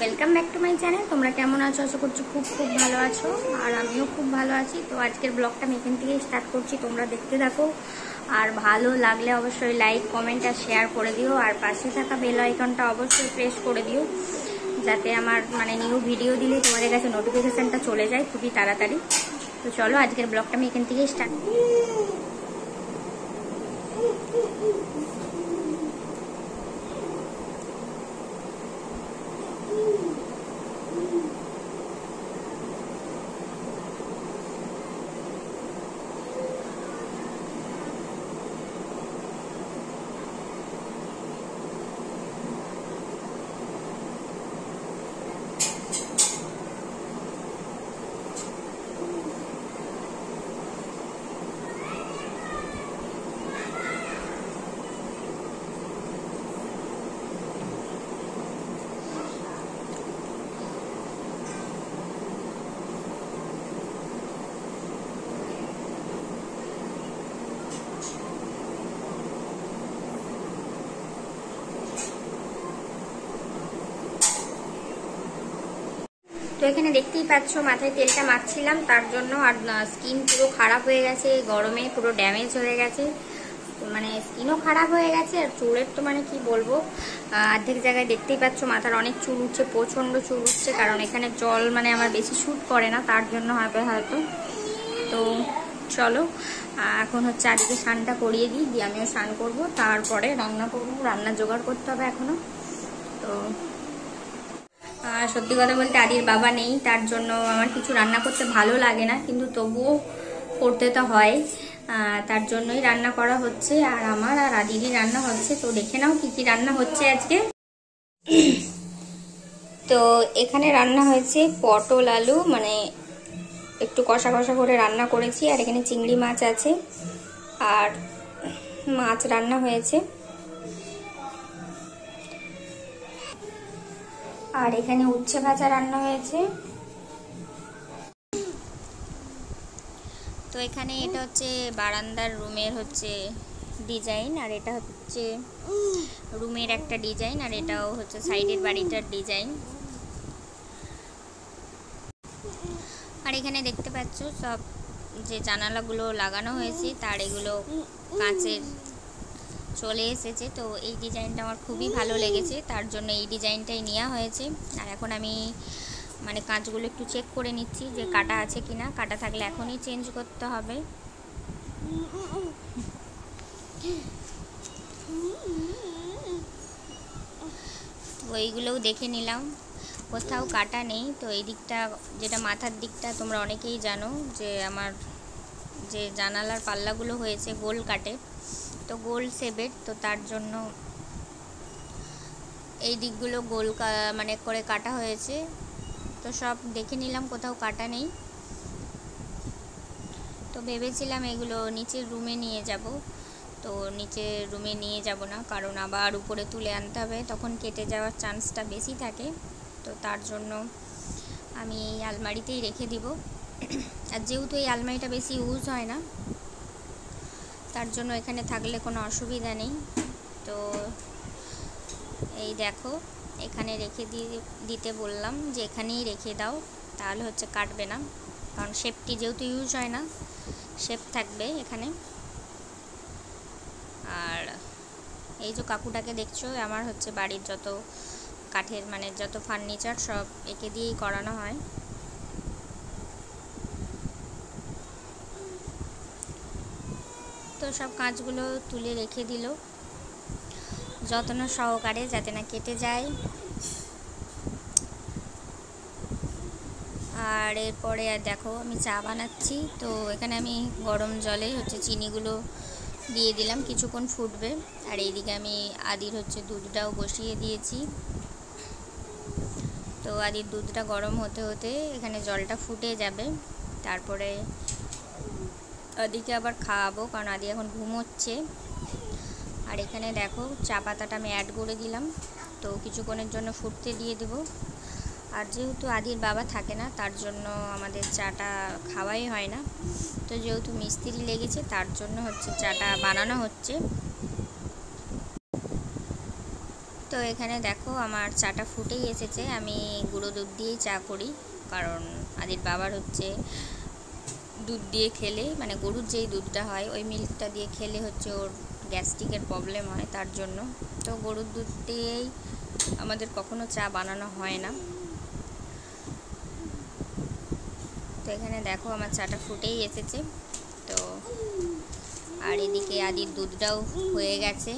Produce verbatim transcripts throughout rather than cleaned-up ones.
Welcome back to my channel. তোমরা কেমন আছো? আশা করছি খুব খুব ভালো আছো, আর আমিও খুব ভালো আছি। তো আজকের ব্লগটা আমি এখান থেকেই স্টার্ট করছি, তোমরা দেখতে থাকো। আর ভালো লাগলে অবশ্যই লাইক, কমেন্ট আর শেয়ার করে দিও, আর পাশে থাকা বেল আইকনটা অবশ্যই প্রেস করে দিও, যাতে আমার মানে নিউ ভিডিও দিলে তোমাদের কাছে নোটিফিকেশানটা চলে যায় খুবই তাড়াতাড়ি। তো চলো আজকের ব্লগটা আমি এখান থেকেই স্টার্ট। তো এখানে দেখতেই পাচ্ছ মাথায় তেলটা মাখছিলাম তার জন্য, আর স্কিন পুরো খারাপ হয়ে গেছে, গরমে পুরো ড্যামেজ হয়ে গেছে, মানে স্কিনও খারাপ হয়ে গেছে। আর চুলের তো মানে কি বলবো, অর্ধেক জায়গায় দেখতেই পাচ্ছ মাথার অনেক চুল উঠছে, প্রচণ্ড চুল উঠছে, কারণ এখানে জল মানে আমার বেশি শ্যুট করে না, তার জন্য হবে হয়তো। তো চলো এখন হচ্ছে আজকে স্নানটা করিয়ে দিই, দিয়ে আমিও স্নান করবো, তারপরে রান্না করবো। রান্না জোগাড় করতে হবে এখনো। তো সত্যি কথা বলতে আদির বাবা নেই, তার জন্য আমার কিছু রান্না করতে ভালো লাগে না, কিন্তু তবুও করতে তো হয়, তার জন্যই রান্না করা হচ্ছে। আর আমার আর আদিরই রান্না হচ্ছে। তো দেখে নাও কি কি রান্না হচ্ছে আজকে। তো এখানে রান্না হয়েছে পটল আলু, মানে একটু কষা কষা করে রান্না করেছি। আর এখানে চিংড়ি মাছ আছে, আর মাছ রান্না হয়েছে। আর এখানে উচ্ছে ভাজা রান্না হয়েছে। তো এখানে এটা হচ্ছে বারান্দার রুমের হচ্ছে ডিজাইন, আর এটা হচ্ছে রুমের একটা ডিজাইন, আর এটাও হচ্ছে সাইডের বাড়িটার ডিজাইন। আর এখানে দেখতে পাচ্ছ সব যে জানালাগুলো লাগানো হয়েছে তার এগুলো কাঁচের চলে এসেছে। তো এই ডিজাইনটা আমার খুবই ভালো লেগেছে, তার জন্য এই ডিজাইনটাই নেওয়া হয়েছে। আর এখন আমি মানে কাঁচগুলো একটু চেক করে নিচ্ছি যে কাটা আছে কিনা, কাটা থাকলে এখনই চেঞ্জ করতে হবে। ওইগুলোও দেখে নিলাম, কোথাও কাটা নেই। তো এই দিকটা যেটা মাথার দিকটা তোমরা অনেকেই জানো যে আমার যে জানালার পাল্লাগুলো হয়েছে গোল কাটে, তো গোল শেপের, তো তার জন্য এই দিকগুলো গোল মানে করে কাটা হয়েছে। তো সব দেখে নিলাম, কোথাও কাটা নেই। তো ভেবেছিলাম এগুলো নিচের রুমে নিয়ে যাব, তো নিচের রুমে নিয়ে যাব না, কারণ আবার উপরে তুলে আনতে হবে, তখন কেটে যাওয়ার চান্সটা বেশি থাকে। তো তার জন্য আমি এই আলমারিতেই রেখে দিব। আর যেহেতু এই আলমারিটা বেশি ইউজ হয় না, তার জন্য এখানে থাকলে কোনো অসুবিধা নেই। তো এই দেখো এখানে রেখে দিয়ে দিতে বললাম যে এখানেই রেখে দাও, তাহলে হচ্ছে কাটবে না, কারণ শেপটি যেহেতু ইউজ হয় না শেপ থাকবে এখানে। আর এই যে কাকুটাকে দেখছো, আমার হচ্ছে বাড়ির যত কাঠের মানে যত ফার্নিচার সব একে দিয়েই করানো হয়। তো সব কাঁচগুলো তুলে রেখে দিল যত্ন সহকারে, যাতে না কেটে যায়। আর এরপরে আর দেখো আমি চা বানাচ্ছি। তো এখানে আমি গরম জলে হচ্ছে চিনিগুলো দিয়ে দিলাম, কিছুক্ষণ ফুটবে। আর এইদিকে আমি আদির হচ্ছে দুধটাও বসিয়ে দিয়েছি। তো আদির দুধটা গরম হতে হতে এখানে জলটা ফুটে যাবে, তারপরে আদিকে আবার খাওয়াবো, কারণ আদি এখন ঘুমোচ্ছে। আর এখানে দেখো চা পাতাটা আমি অ্যাড করে দিলাম, তো কিছুক্ষণের জন্য ফুটতে দিয়ে দেবো। আর যেহেতু আদির বাবা থাকে না, তার জন্য আমাদের চাটা খাওয়াই হয় না। তো যেহেতু মিস্ত্রি লেগেছে, তার জন্য হচ্ছে চাটা বানানো হচ্ছে। তো তো এখানে দেখো আমার চাটা ফুটেই এসেছে। আমি গুঁড়ো দুধ দিয়েই চা করি, কারণ আদির বাবার হচ্ছে দুধ দিয়ে খেলে, মানে গরুর যেই দুধটা হয় ওই মিল্কটা দিয়ে খেলে হচ্ছে ওর গ্যাস্ট্রিকের প্রবলেম হয়, তার জন্য তো গরুর দুধ দিয়েই আমাদের কখনো চা বানানো হয় না। তো এখানে দেখো আমার চাটা ফুটেই এসেছে। তো আর এদিকে আদির দুধটাও হয়ে গেছে।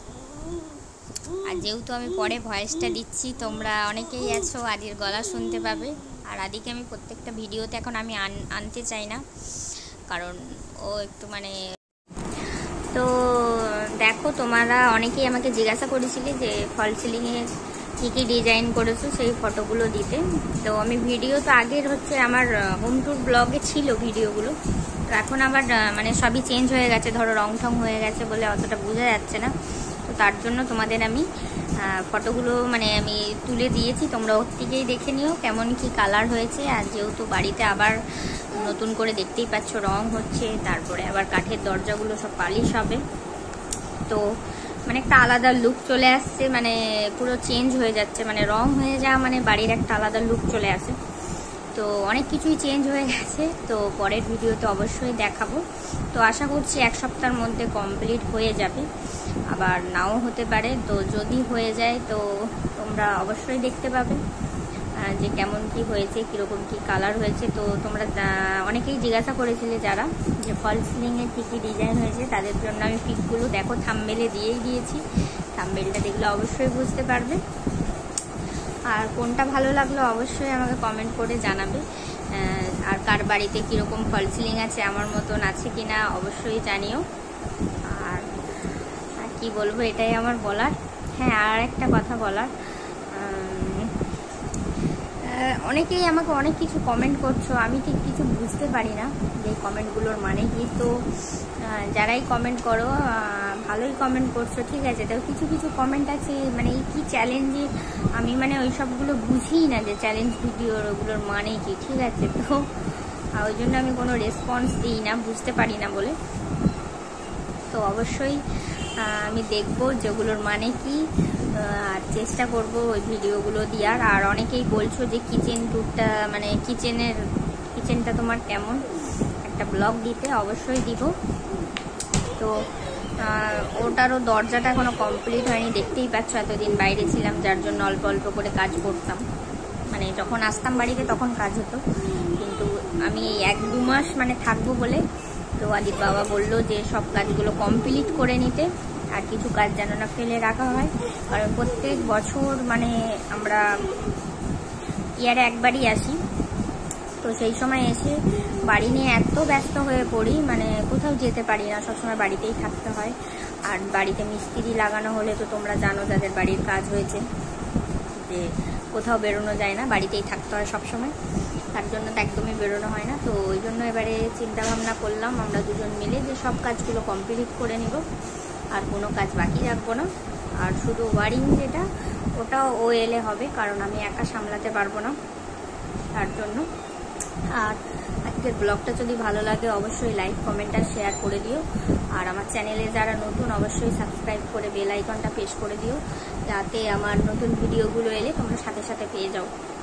আর যেহেতু আমি পরে ভয়েসটা দিচ্ছি, তোমরা অনেকেই আছো আদির গলা শুনতে পাবে। আর আদিকে আমি প্রত্যেকটা ভিডিওতে এখন আমি আনতে চাই না, কারণ ও একটু মানে, তো দেখো তোমরা অনেকেই আমাকে জিজ্ঞাসা করেছিলে যে ফল সিলিংয়ে কী কী ডিজাইন করেছো সেই ফটোগুলো দিতে। তো আমি ভিডিও তো আগের হচ্ছে আমার হোম ট্যুর ব্লগে ছিল ভিডিওগুলো, তো এখন আবার মানে সবই চেঞ্জ হয়ে গেছে, ধরো রং ঠং হয়ে গেছে বলে অতটা বোঝা যাচ্ছে না। তো তার জন্য তোমাদের আমি ফটোগুলো মানে আমি তুলে দিয়েছি, তোমরা ওর থেকেই দেখে নিও কেমন কি কালার হয়েছে। আর যেহেতু বাড়িতে আবার নতুন করে দেখতেই পাচ্ছ রং হচ্ছে, তারপরে আবার কাঠের দরজাগুলো সব পালিশ হবে, তো মানে একটা আলাদা লুক চলে আসছে, মানে পুরো চেঞ্জ হয়ে যাচ্ছে, মানে রং হয়ে যাওয়া মানে বাড়ির একটা আলাদা লুক চলে আসে। তো অনেক কিছুই চেঞ্জ হয়ে গেছে, তো পরের ভিডিওতে অবশ্যই দেখাবো। তো আশা করছি এক সপ্তাহের মধ্যে কমপ্লিট হয়ে যাবে, আবার নাও হতে পারে। তো যদি হয়ে যায় তো তোমরা অবশ্যই দেখতে পাবে যে কেমন কি হয়েছে, কীরকম কি কালার হয়েছে। তো তোমরা অনেকেই জিজ্ঞাসা করেছিলে যারা যে ফল সিলিংয়ে কী কী ডিজাইন হয়েছে, তাদের জন্য আমি পিকগুলো দেখো থাম্বনেলে দিয়েই দিয়েছি, থাম্বনেলটা দেখলে অবশ্যই বুঝতে পারবে। আর কোনটা ভালো লাগলো অবশ্যই আমাকে কমেন্ট করে জানাবে। আর কার বাড়িতে কীরকম ফল সিলিং আছে, আমার মতন আছে কি না অবশ্যই জানিও। আর আর কি বলবো, এটাই আমার বলার। হ্যাঁ, আর একটা কথা বলার, অনেকেই আমাকে অনেক কিছু কমেন্ট করছো, আমি ঠিক কিছু বুঝতে পারি না যে কমেন্টগুলোর মানে কি। তো যারাই কমেন্ট করো ভালোই কমেন্ট করছো, ঠিক আছে। তো কিছু কিছু কমেন্ট আছে মানে এই কী চ্যালেঞ্জে, আমি মানে ওই সবগুলো বুঝিই না যে চ্যালেঞ্জ ভিডিওর ওগুলোর মানে কি, ঠিক আছে। তো ওই জন্য আমি কোনো রেসপন্স দিই না, বুঝতে পারি না বলে। তো অবশ্যই আমি দেখবো যেগুলোর মানে কি, আর চেষ্টা করব ওই ভিডিওগুলো দেওয়ার। আর অনেকেই বলছো যে কিচেন ট্যুরটা মানে কিচেনের কিচেনটা তোমার কেমন, একটা ব্লগ দিতে, অবশ্যই দিব। তো ওটারও দরজাটা এখনও কমপ্লিট হয়নি, দেখতেই পাচ্ছ এতদিন বাইরে ছিলাম, যার জন্য অল্প অল্প করে কাজ করতাম, মানে যখন আসতাম বাড়িতে তখন কাজ হতো। কিন্তু আমি এই এক দু মাস মানে থাকবো বলে, তো আদির বাবা বললো যে সব কাজগুলো কমপ্লিট করে নিতে, আর কিছু কাজ যেন না ফেলে রাখা হয়। কারণ প্রত্যেক বছর মানে আমরা ইয়ারে একবারই আসি, তো সেই সময় এসে বাড়ি নিয়ে এত ব্যস্ত হয়ে পড়ি, মানে কোথাও যেতে পারি না, সবসময় বাড়িতেই থাকতে হয়। আর বাড়িতে মিস্ত্রি লাগানো হলে তো তোমরা জানো যাদের বাড়ির কাজ হয়েছে যে কোথাও বেরোনো যায় না, বাড়িতেই থাকতে হয় সবসময়, তার জন্য তো একদমই বেরোনো হয় না। তো ওই জন্য এবারে চিন্তা ভাবনা করলাম আমরা দুজন মিলে যে সব কাজগুলো কমপ্লিট করে নিব, আর কোনো কাজ বাকি রাখবো না। আর শুধু ওয়ারিং যেটা, ওটাও ও এলে হবে, কারণ আমি একা সামলাতে পারবো না, তার জন্য। আর আজকের ব্লগটা যদি ভালো লাগে অবশ্যই লাইক কমেন্ট আর শেয়ার করে দিও। আর আমার চ্যানেলে যারা নতুন অবশ্যই সাবস্ক্রাইব করে বেল আইকনটা প্রেস করে দিও, যাতে আমার নতুন ভিডিওগুলো এলে তোমরা সাথে সাথে পেয়ে যাও।